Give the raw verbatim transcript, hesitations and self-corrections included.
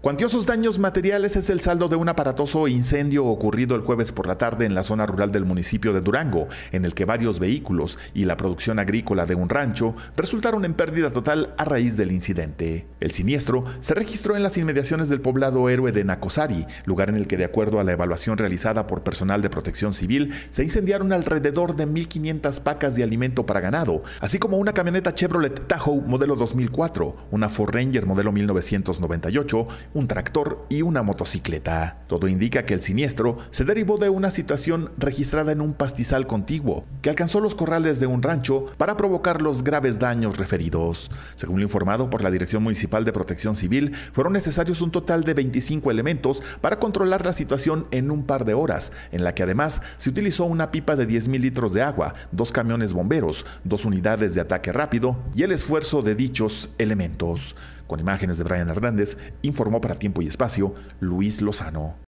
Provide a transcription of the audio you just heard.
Cuantiosos daños materiales es el saldo de un aparatoso incendio ocurrido el jueves por la tarde en la zona rural del municipio de Durango, en el que varios vehículos y la producción agrícola de un rancho resultaron en pérdida total a raíz del incidente. El siniestro se registró en las inmediaciones del poblado Héroe de Nacozari, lugar en el que, de acuerdo a la evaluación realizada por personal de protección civil, se incendiaron alrededor de mil quinientas pacas de alimento para ganado, así como una camioneta Chevrolet Tahoe modelo dos mil cuatro, una Ford Ranger modelo mil novecientos noventa y ocho, un tractor y una motocicleta. Todo indica que el siniestro se derivó de una situación registrada en un pastizal contiguo, que alcanzó los corrales de un rancho para provocar los graves daños referidos. Según lo informado por la Dirección Municipal de Protección Civil, fueron necesarios un total de veinticinco elementos para controlar la situación en un par de horas, en la que además se utilizó una pipa de diez mil litros de agua, dos camiones bomberos, dos unidades de ataque rápido y el esfuerzo de dichos elementos. Con imágenes de Brian Hernández, informó para Tiempo y Espacio Luis Lozano.